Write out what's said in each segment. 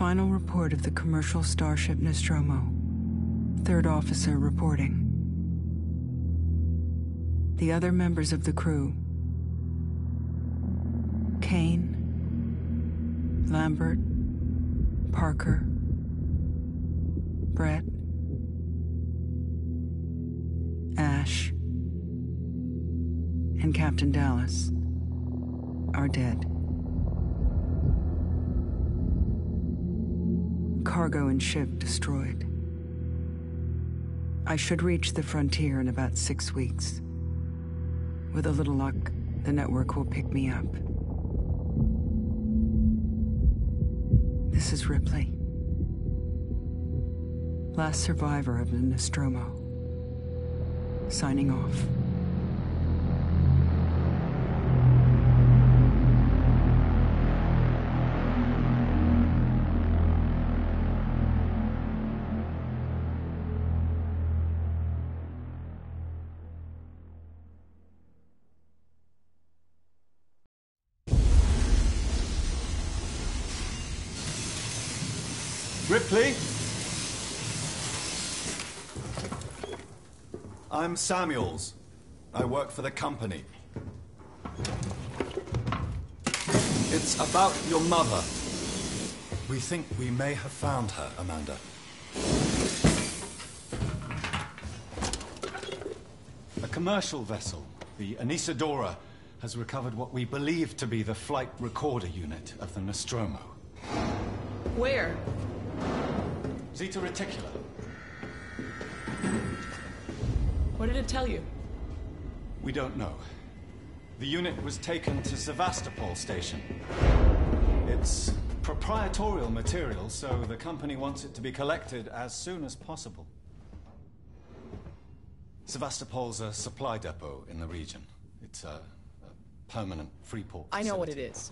Final report of the commercial starship Nostromo. Third officer reporting. The other members of the crew: Kane, Lambert, Parker, Brett, Ash, and Captain Dallas are dead. Cargo and ship destroyed. I should reach the frontier in about 6 weeks. With a little luck, the network will pick me up. This is Ripley. Last survivor of the Nostromo. Signing off. Ripley? I'm Samuels. I work for the company. It's about your mother. We think we may have found her, Amanda. A commercial vessel, the Anesidora, has recovered what we believe to be the flight recorder unit of the Nostromo. Where? Zeta Reticula. What did it tell you? We don't know. The unit was taken to Sevastopol station. It's proprietorial material, so the company wants it to be collected as soon as possible. Sevastopol's a supply depot in the region. It's a permanent free port facility. I know what it is.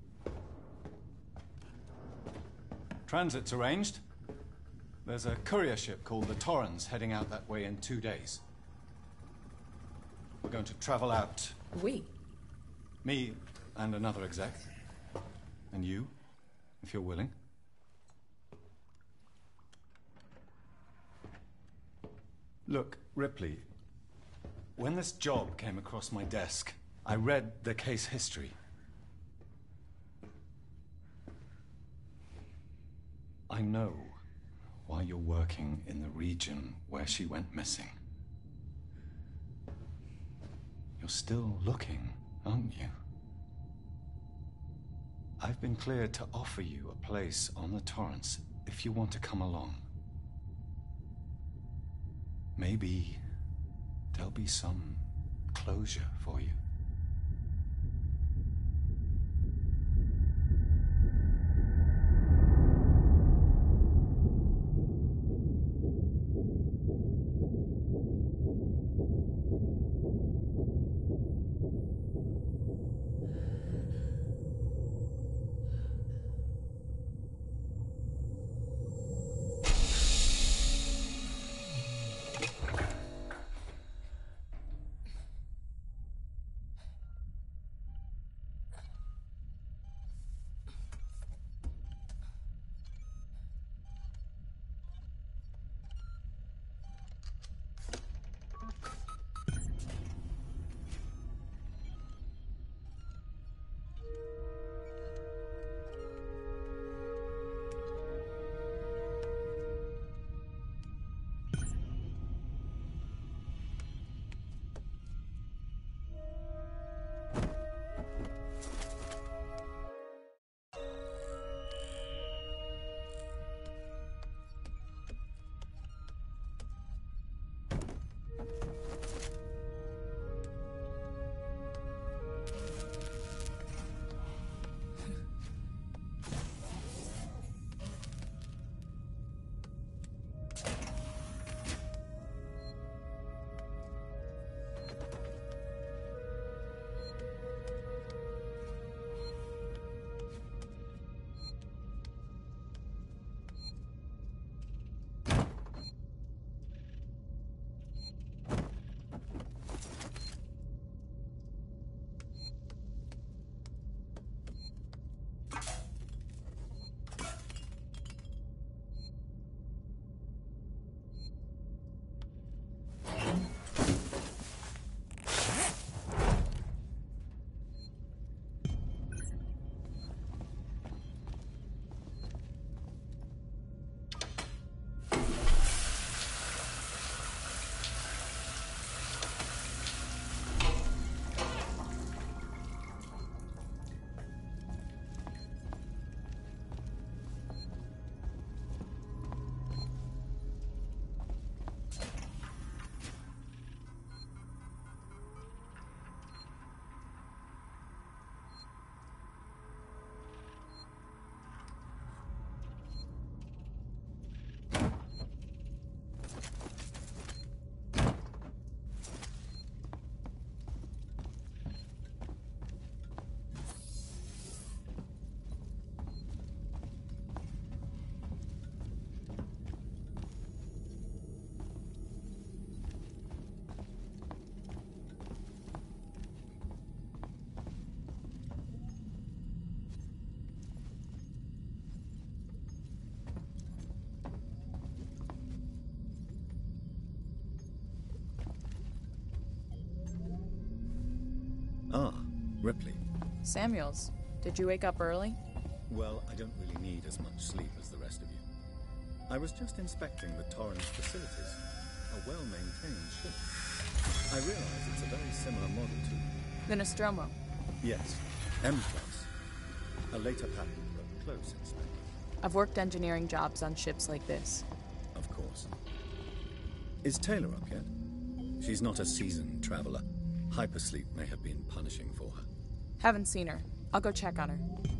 Transit's arranged. There's a courier ship called the Torrens heading out that way in 2 days. We're going to travel out. We? Me and another exec. And you, if you're willing. Look, Ripley, when this job came across my desk, I read the case history. I know why you're working in the region where she went missing. You're still looking, aren't you? I've been cleared to offer you a place on the Torrens if you want to come along. Maybe there'll be some closure for you. Ah, Ripley. Samuels, did you wake up early? Well, I don't really need as much sleep as the rest of you. I was just inspecting the Torrens facilities. A well-maintained ship. I realize it's a very similar model to... The Nostromo. Yes, M-Class. A later pattern, but close in spec. I've worked engineering jobs on ships like this. Of course. Is Taylor up yet? She's not a seasoned traveler. Hypersleep may have been punishing for her. Haven't seen her. I'll go check on her.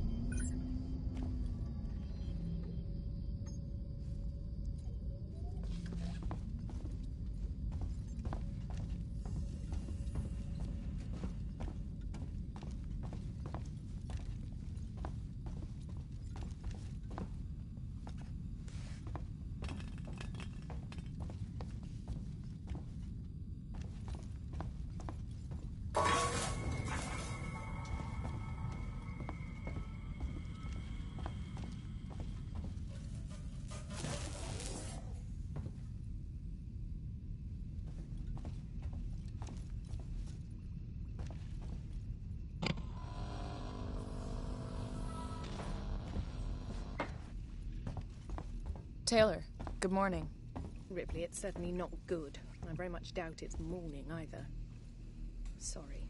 Taylor, good morning. Ripley, it's certainly not good. I very much doubt it's morning either. Sorry.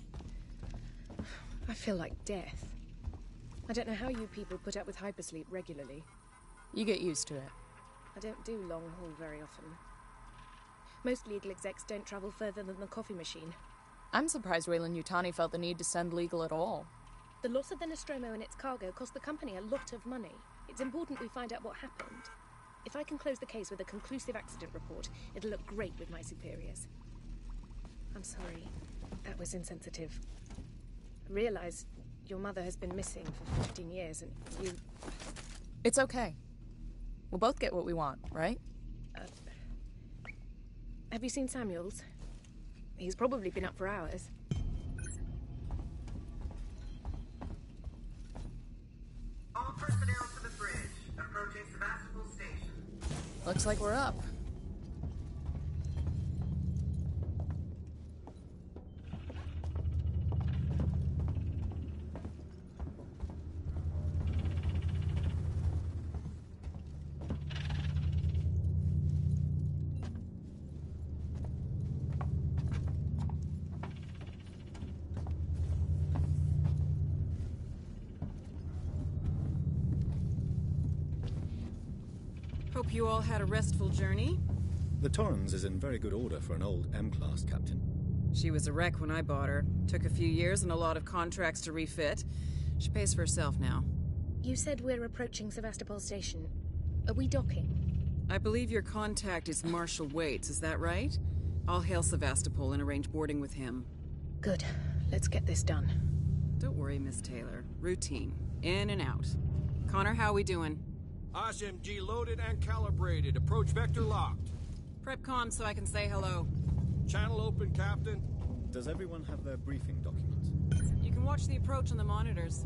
I feel like death. I don't know how you people put up with hypersleep regularly. You get used to it. I don't do long haul very often. Most legal execs don't travel further than the coffee machine. I'm surprised Weyland-Yutani felt the need to send legal at all. The loss of the Nostromo and its cargo cost the company a lot of money. It's important we find out what happened. If I can close the case with a conclusive accident report, it'll look great with my superiors. I'm sorry. That was insensitive. I realize your mother has been missing for 15 years and you... It's okay. We'll both get what we want, right? Have you seen Samuels? He's probably been up for hours. All personnel to the bridge. Approaching Sevastopol Station. Looks like we're up. Hope you all had a restful journey. The Torrens is in very good order for an old M-Class captain. She was a wreck when I bought her. Took a few years and a lot of contracts to refit. She pays for herself now. You said we're approaching Sevastopol Station. Are we docking? I believe your contact is Marshal Waits, is that right? I'll hail Sevastopol and arrange boarding with him. Good. Let's get this done. Don't worry, Miss Taylor. Routine. In and out. Connor, how we doing? SMG loaded and calibrated. Approach vector locked. Prep con so I can say hello. Channel open, Captain. Does everyone have their briefing documents? You can watch the approach on the monitors.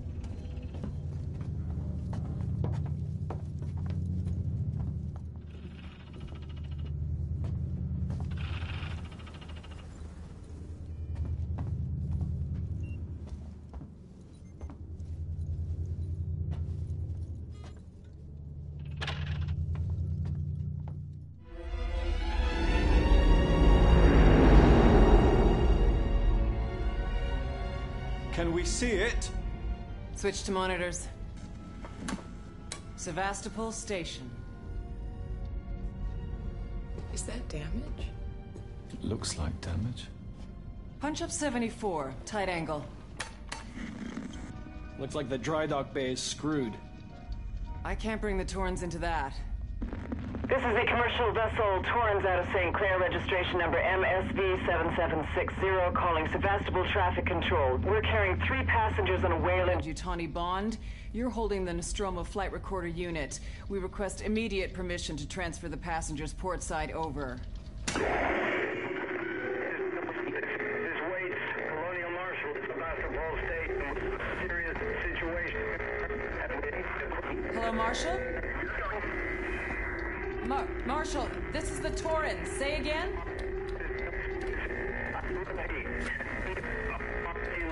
Can we see it? Switch to monitors. Sevastopol Station. Is that damage? It looks like damage. Punch up 74, tight angle. Looks like the dry dock bay is screwed. I can't bring the Torrens into that. This is a commercial vessel, Torrens out of St. Clair, registration number MSV7760, calling Sevastopol Traffic Control. We're carrying 3 passengers on a Weyland-Yutani Bond. You're holding the Nostromo flight recorder unit. We request immediate permission to transfer the passengers portside over. This is Waits, Colonial Marshal, Sevastopol Station. Serious situation. Hello, Marshal? Marshal, this is the Torrens. Say again?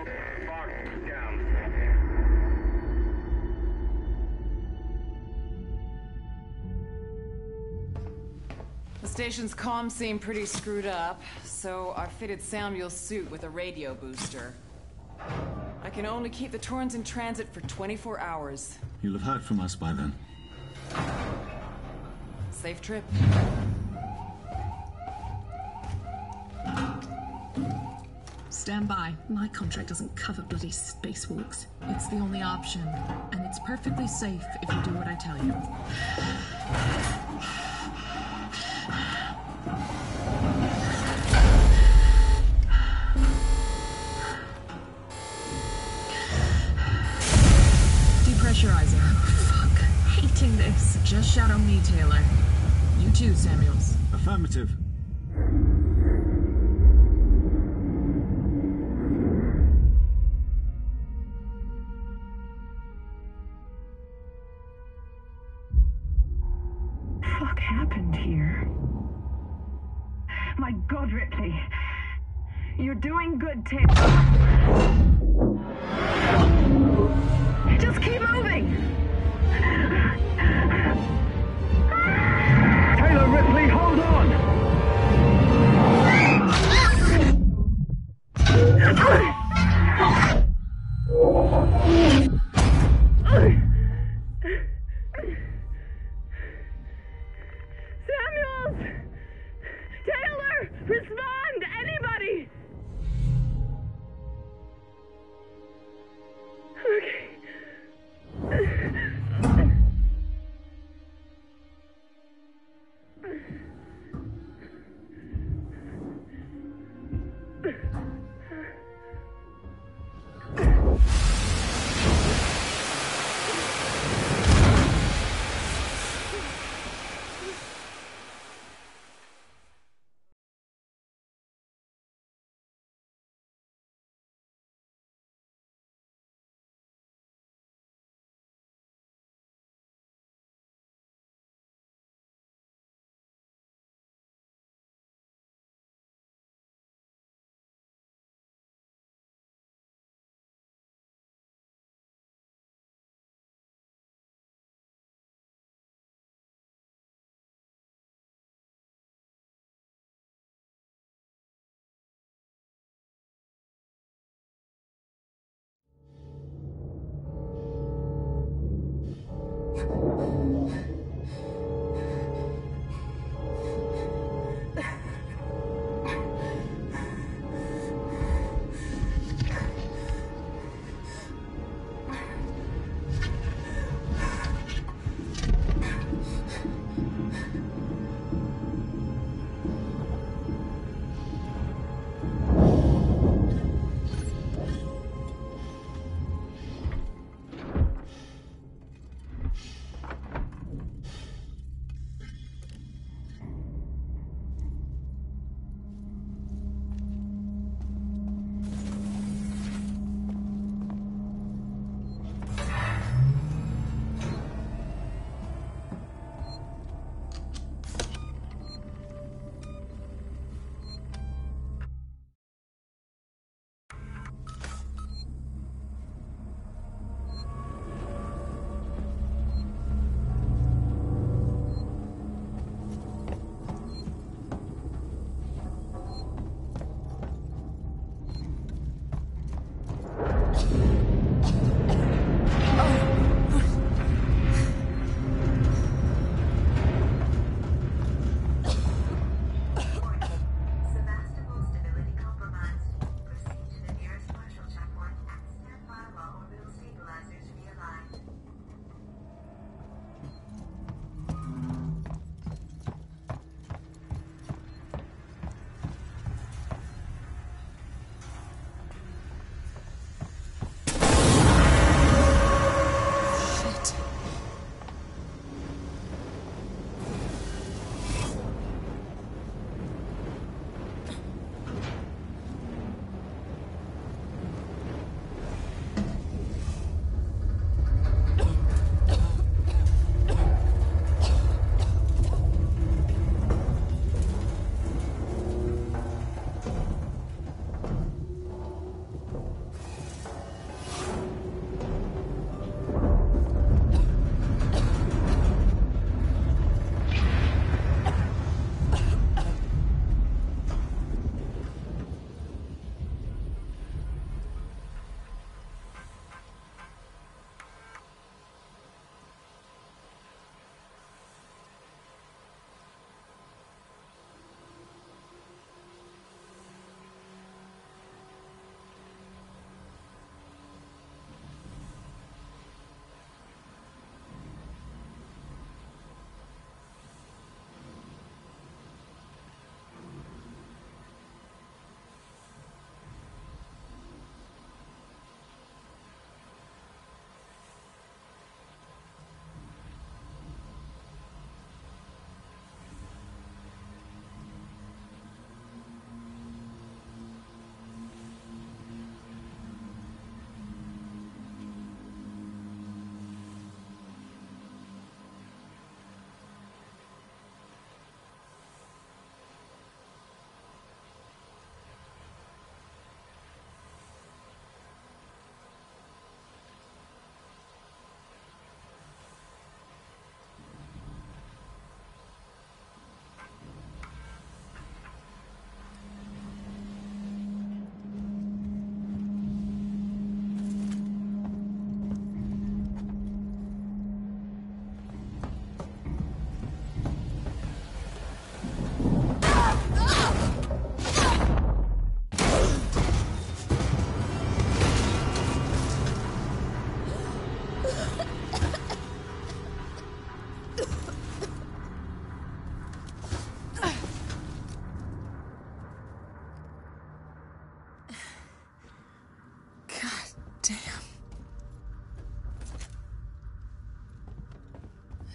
station's comms seem pretty screwed up, so I fitted Samuel's suit with a radio booster. I can only keep the Torrens in transit for 24 hours. You'll have heard from us by then. Safe trip. Stand by. My contract doesn't cover bloody spacewalks. It's the only option, and it's perfectly safe if you do what I tell you. Depressurizing. Fuck. Hating this. Just shadow me, Taylor. You too, Samuels. Affirmative. Fuck happened here? My God, Ripley. You're doing good, Taylor. Just keep moving! Taylor, Ripley, hold on! Samuels! Taylor! Respond! Anybody! Okay.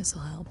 This'll help.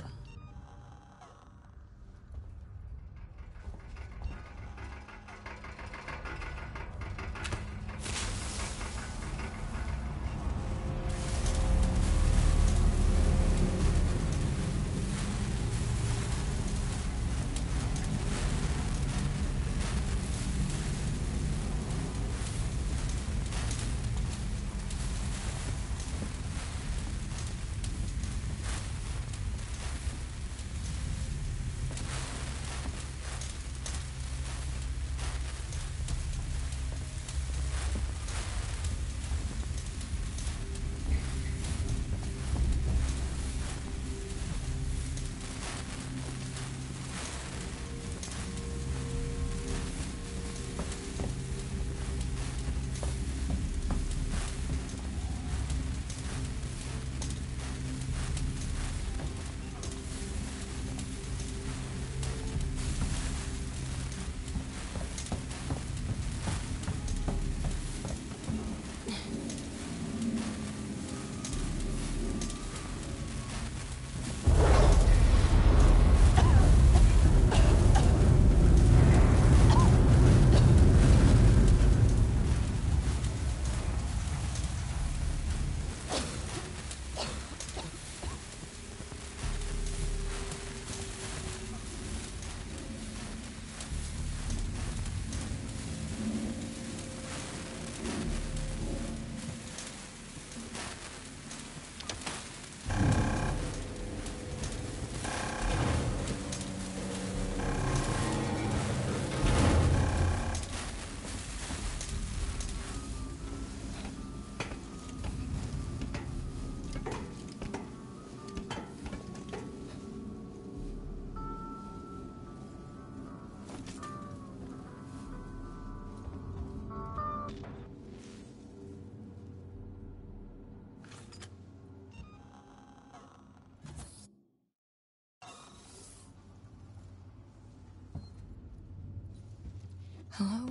Hello?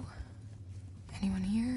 Anyone here?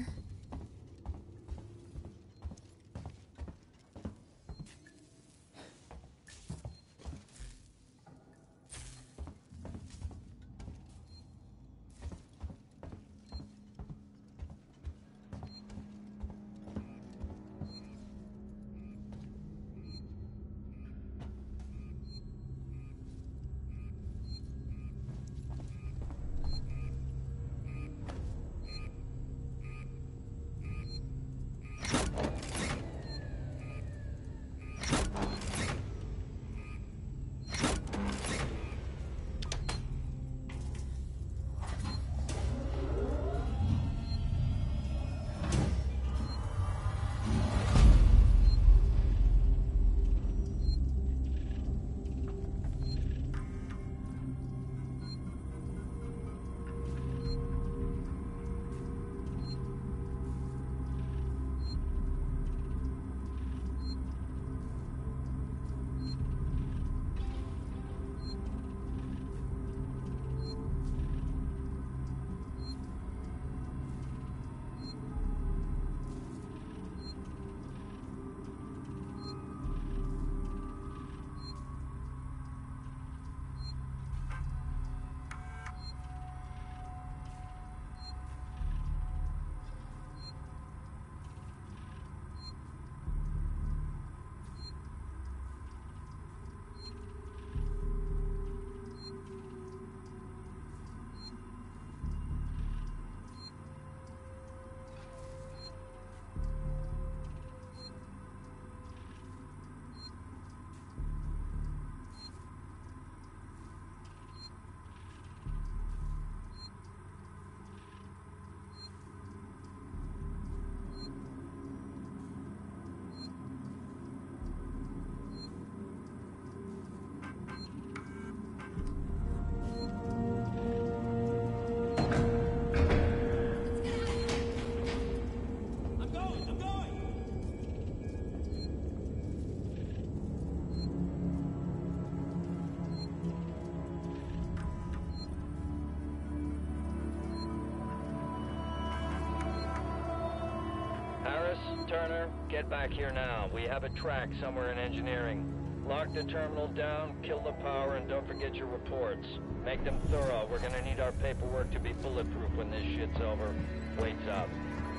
Turner, get back here now. We have a track somewhere in engineering. Lock the terminal down, kill the power, and don't forget your reports. Make them thorough. We're gonna need our paperwork to be bulletproof when this shit's over. Waits up.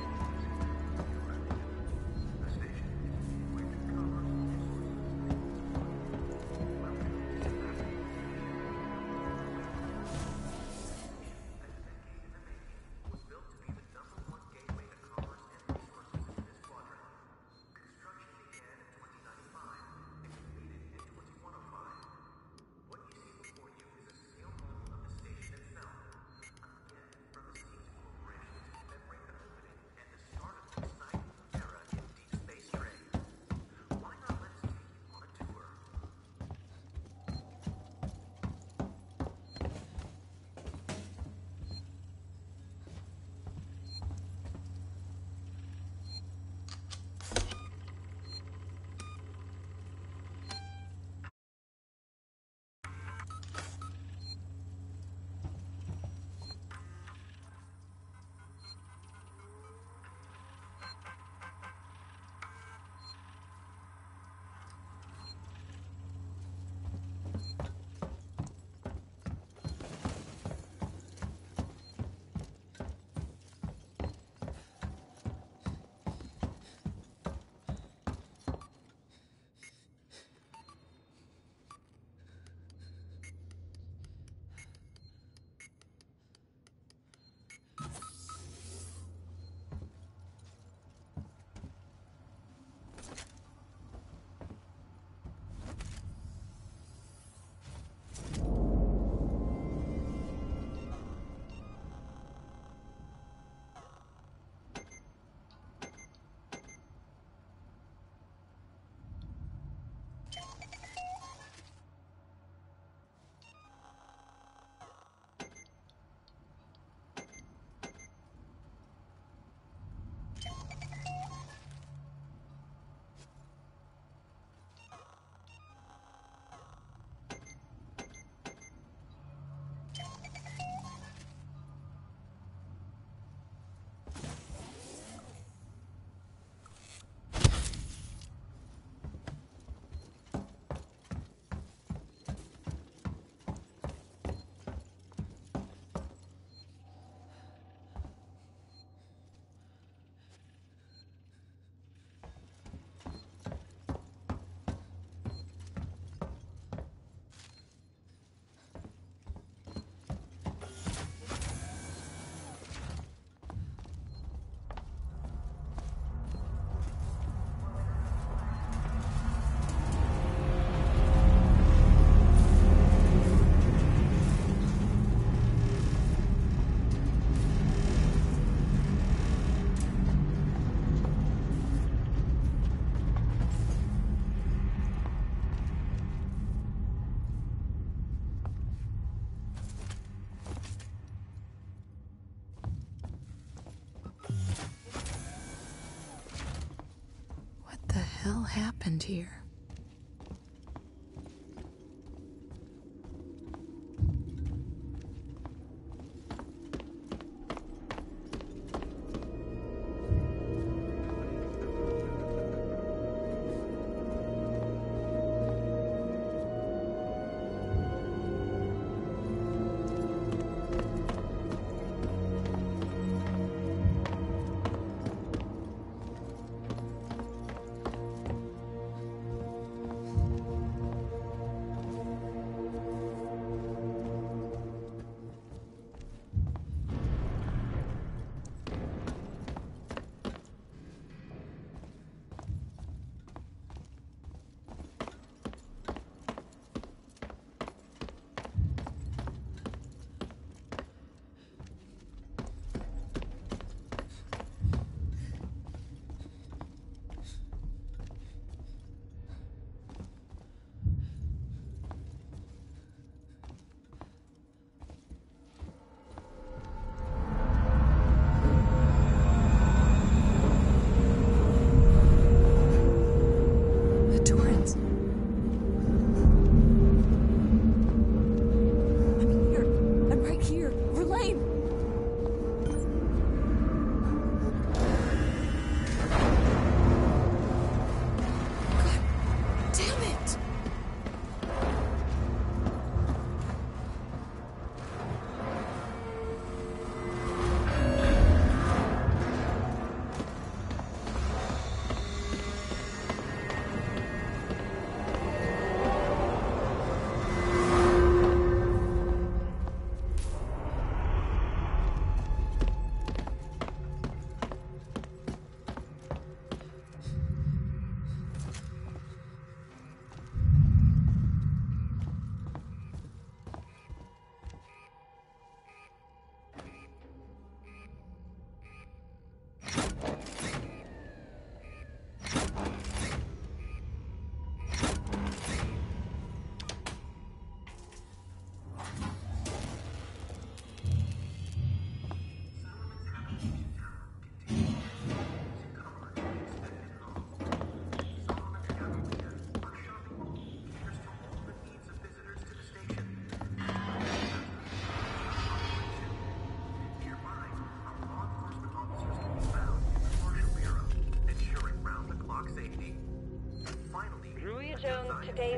hell happened here?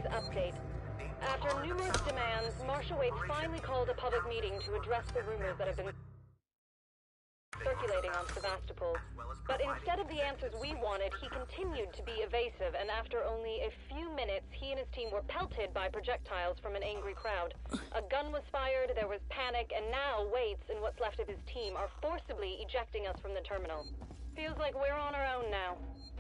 News update. After numerous demands, Marshal Waits finally called a public meeting to address the rumors that have been circulating on Sevastopol. But instead of the answers we wanted, he continued to be evasive, and after only a few minutes, he and his team were pelted by projectiles from an angry crowd. A gun was fired, there was panic, and now Waits and what's left of his team are forcibly ejecting us from the terminal. Feels like we're on our own now.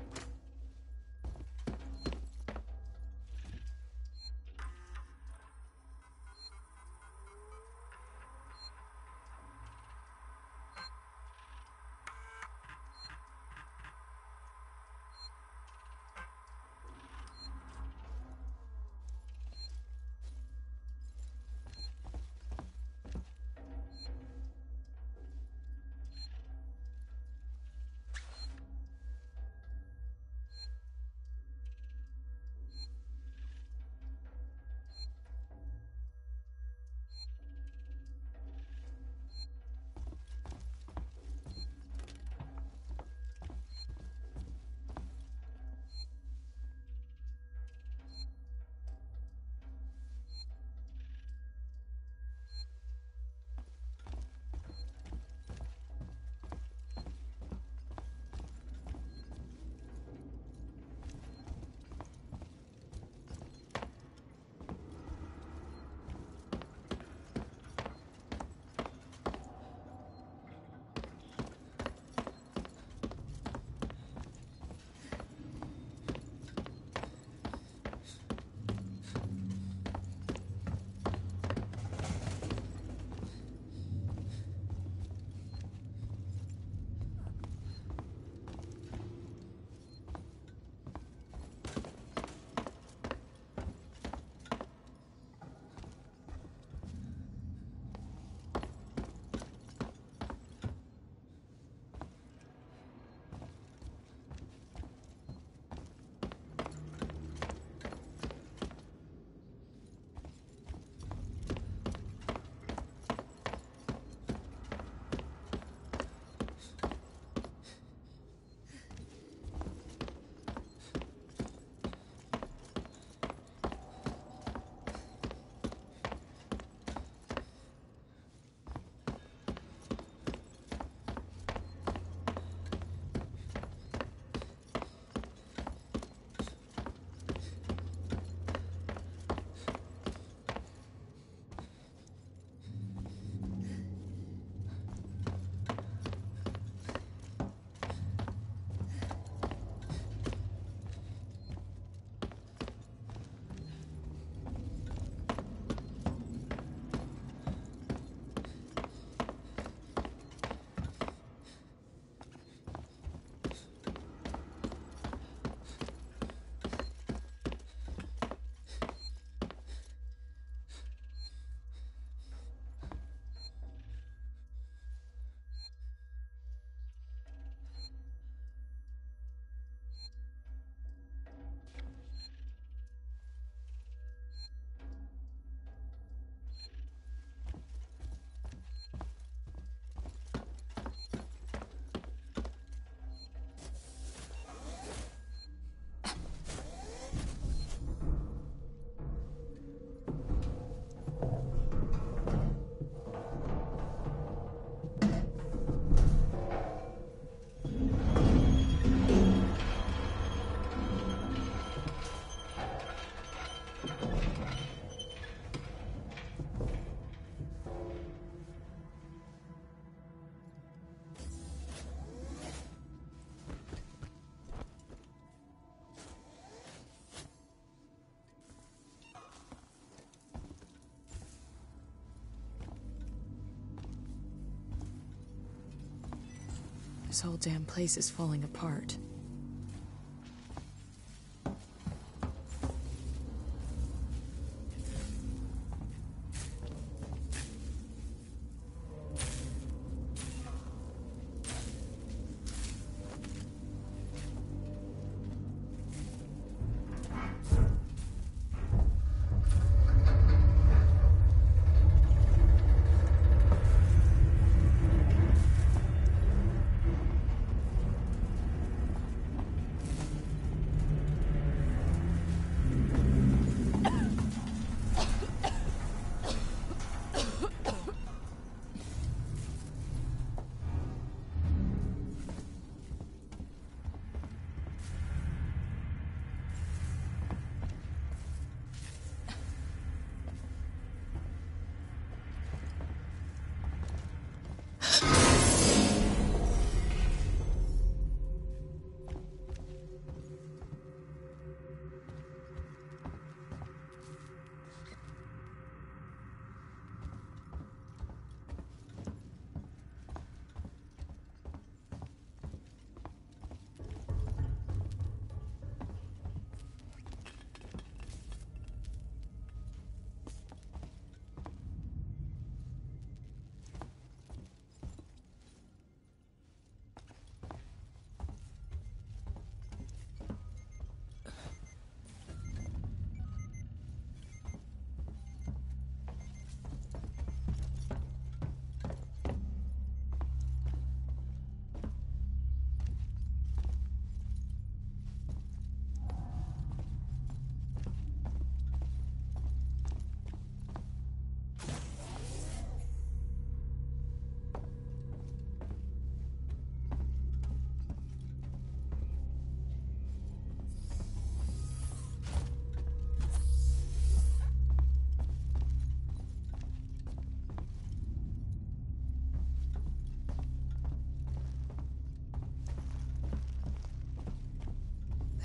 This whole damn place is falling apart.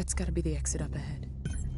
That's gotta be the exit up ahead.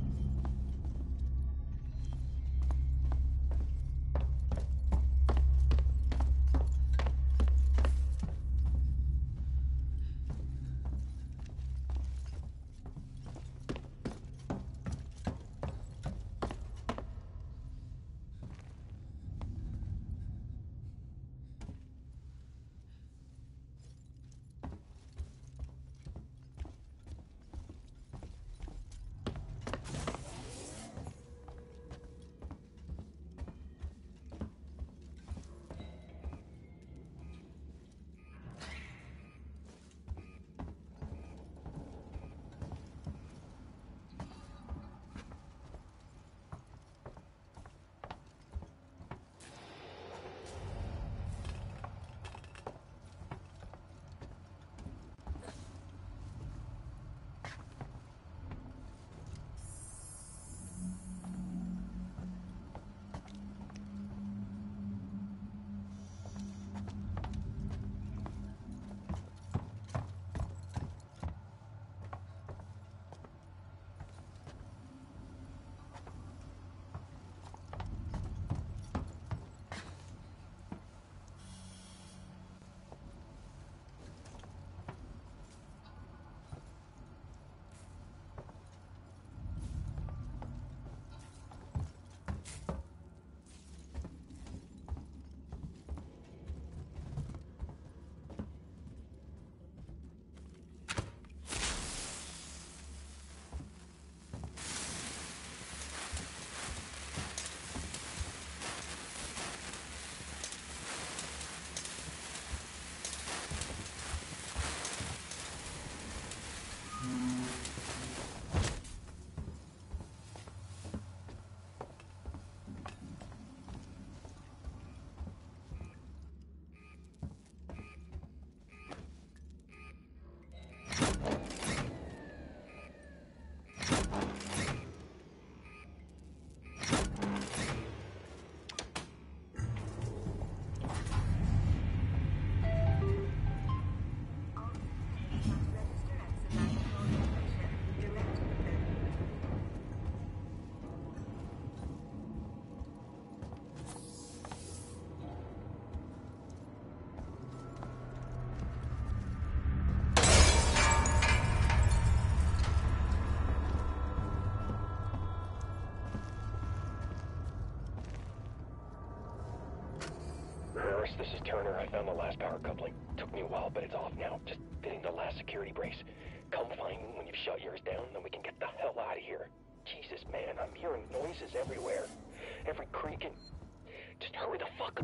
This is Turner. I found the last power coupling. Took me a while, but it's off now. Just fitting the last security brace. Come find me when you've shut yours down, then we can get the hell out of here. Jesus, man, I'm hearing noises everywhere. Every creak and... Just hurry the fuck up.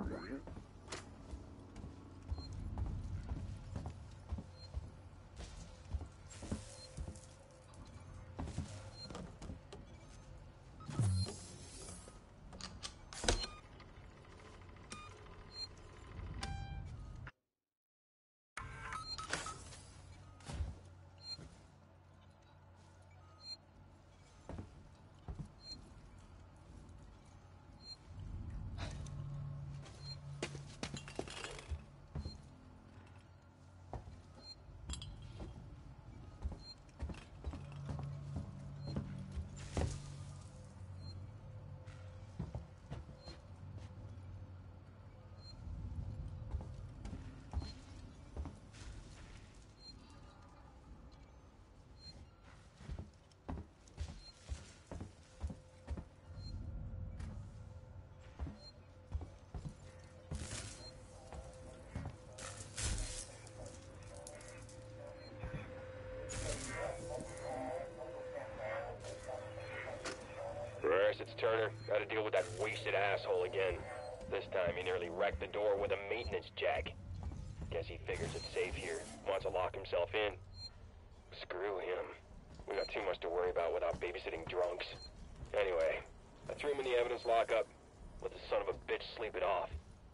It's Turner. Got to deal with that wasted asshole again. This time he nearly wrecked the door with a maintenance jack. Guess he figures it's safe here. Wants to lock himself in. Screw him. We got too much to worry about without babysitting drunks. Anyway, I threw him in the evidence lockup. Let the son of a bitch sleep it off.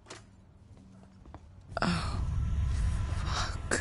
Oh, fuck.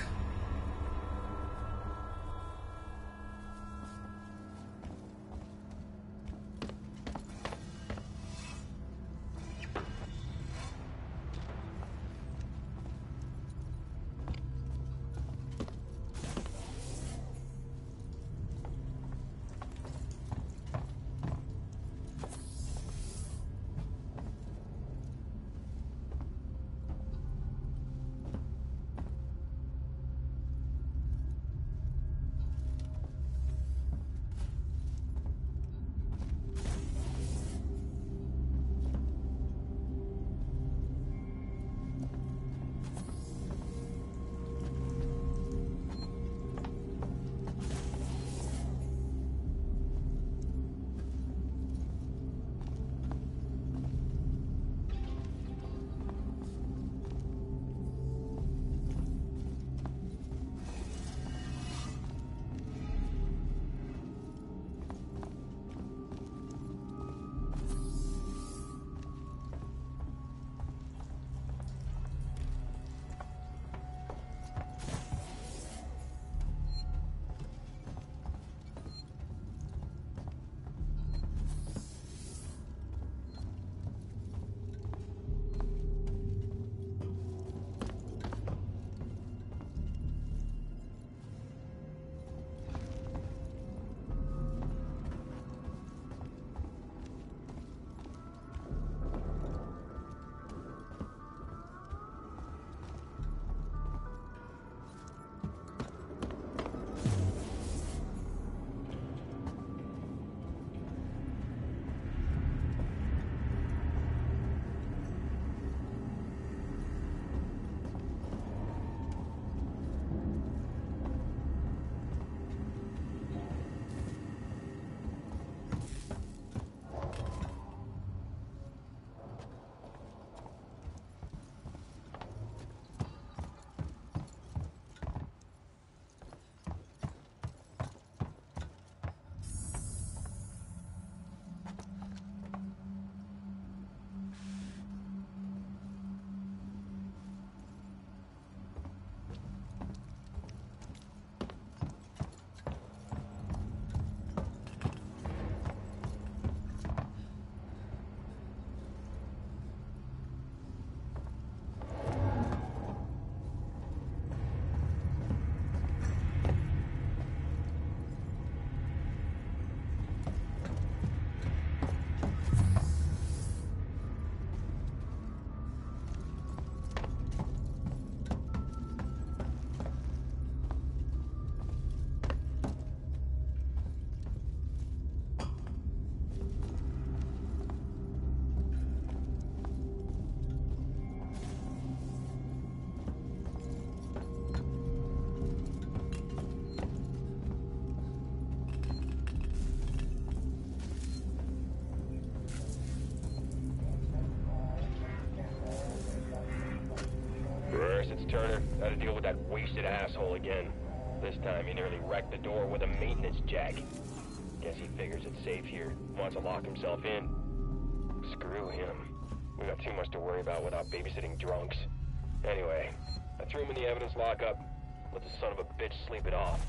Turner. Gotta deal with that wasted asshole again. This time he nearly wrecked the door with a maintenance jack. Guess he figures it's safe here. Wants to lock himself in. Screw him. We got too much to worry about without babysitting drunks. Anyway, I threw him in the evidence lockup. Let the son of a bitch sleep it off.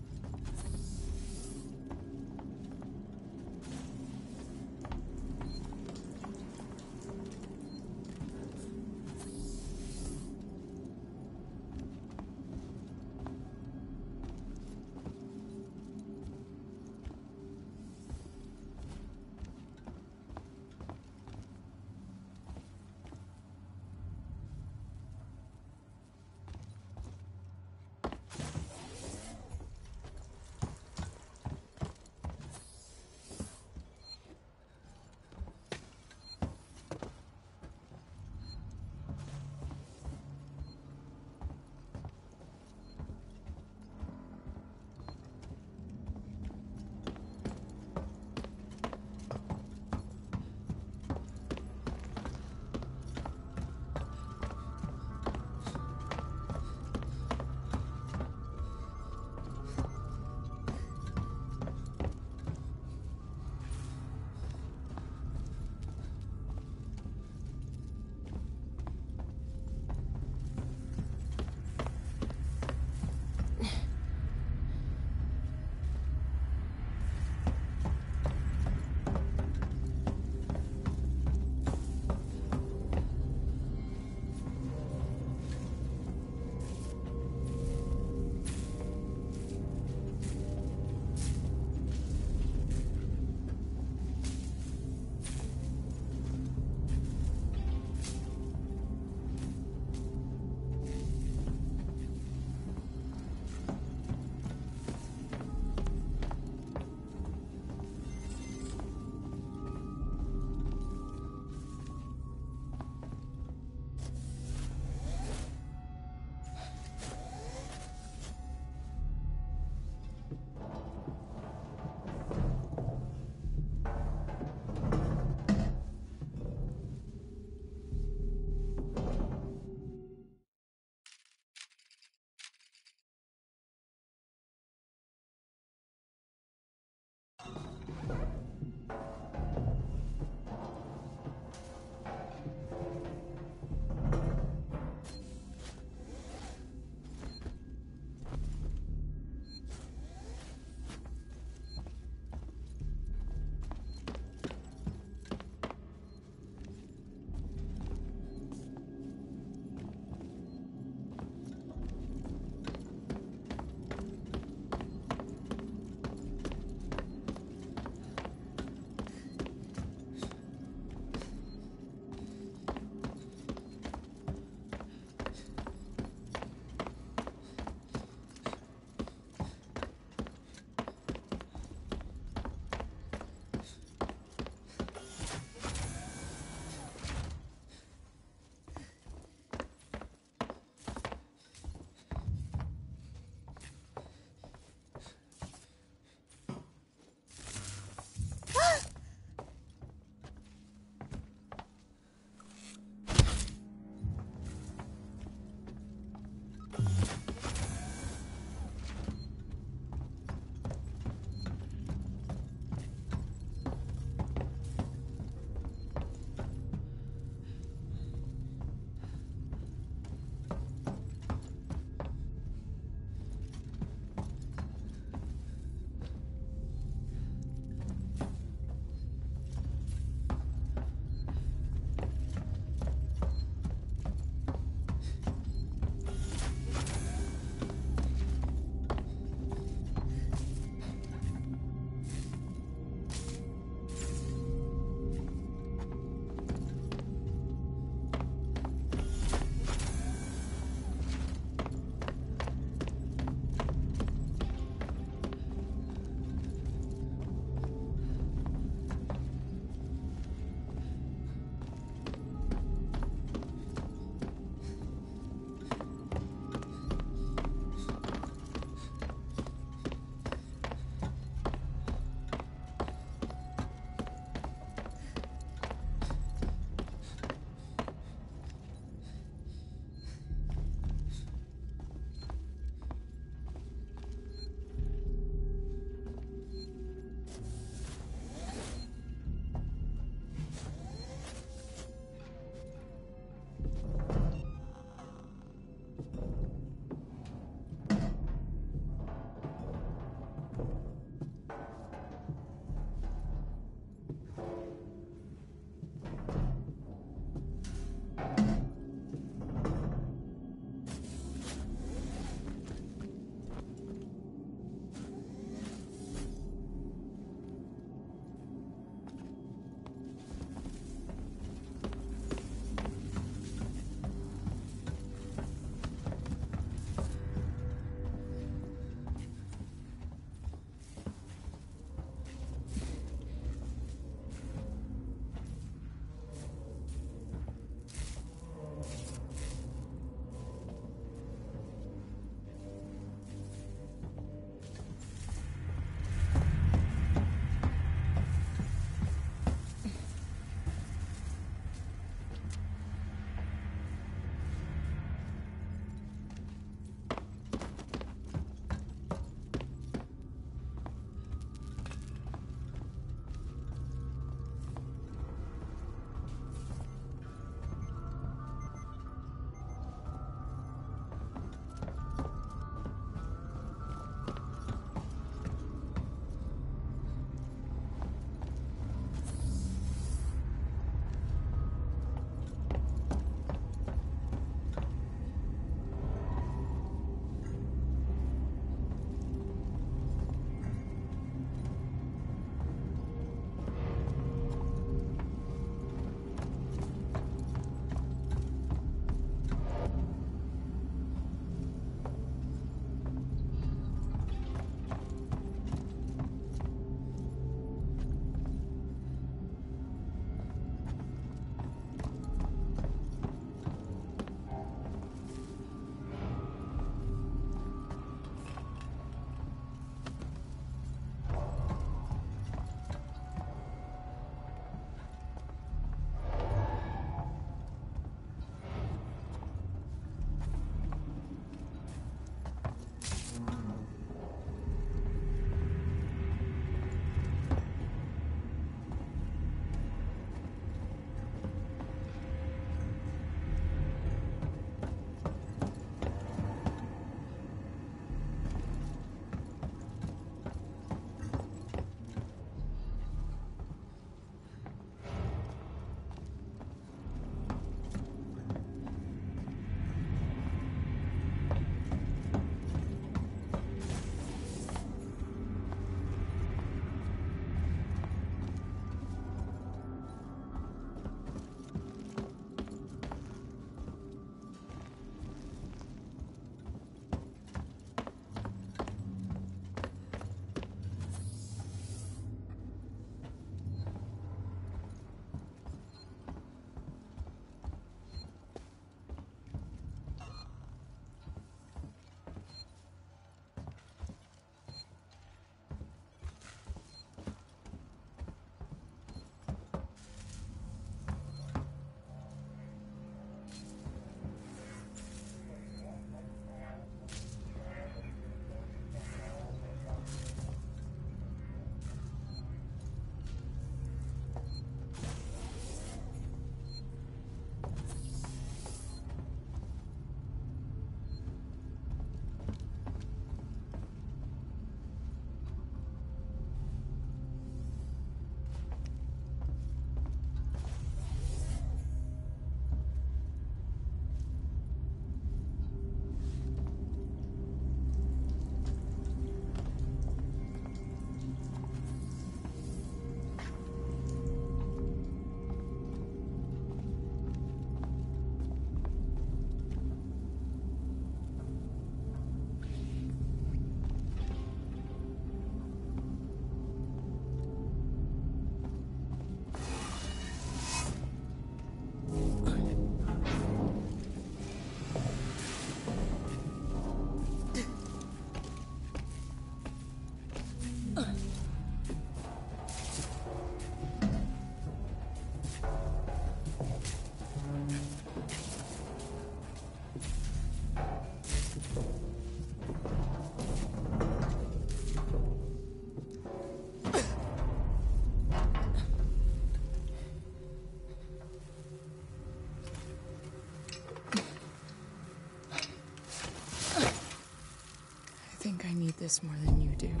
I need this more than you do.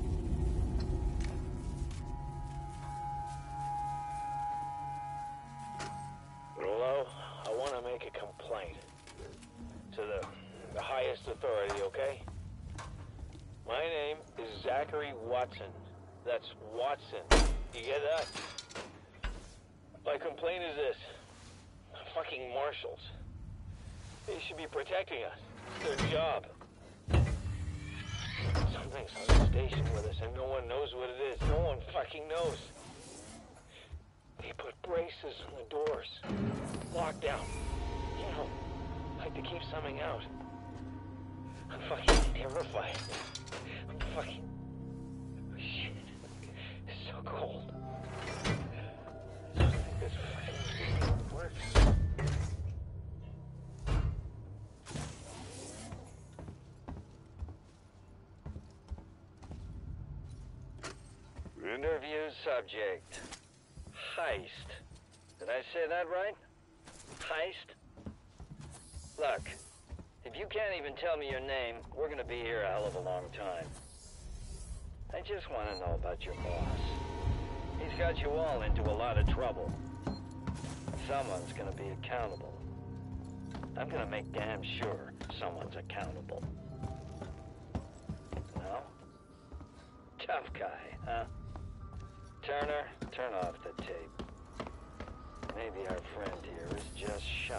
Hello? I want to make a complaint. To the highest authority, okay? My name is Zachary Watson. That's Watson. You get that? My complaint is this. Fucking marshals. They should be protecting us. It's their job. Something's on the station with us and no one knows what it is. No one fucking knows. They put braces on the doors. Lockdown. You know, like to keep something out. I'm fucking terrified. I'm fucking... Oh, shit. It's so cold. I don't think this fucking works. Interview subject. Heist. Did I say that right? Heist? Look, if you can't even tell me your name, we're gonna be here a hell of a long time. I just want to know about your boss. He's got you all into a lot of trouble. Someone's gonna be accountable. I'm gonna make damn sure someone's accountable. No? Tough guy, huh? Turner, turn off the tape. Maybe our friend here is just shy.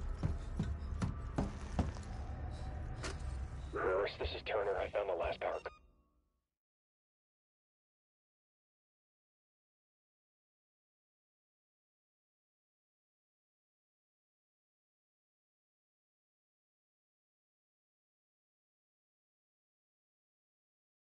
This is Turner. I found the last power.